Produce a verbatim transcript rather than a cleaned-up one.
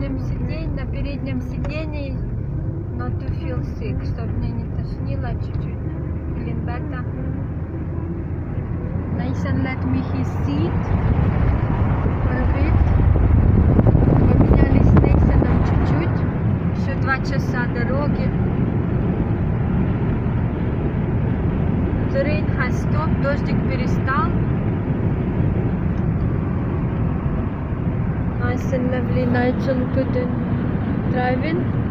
переднем сиденье, на переднем сиденье not to feel sick, чтобы мне не тошнило чуть-чуть. Feeling better. Nathan let me his seat for a bit. Поменяли с Nathan'ом чуть-чуть. Еще два часа дороги. The rain has stopped. Дождик перестал. Nice and lovely. Nigel good in driving.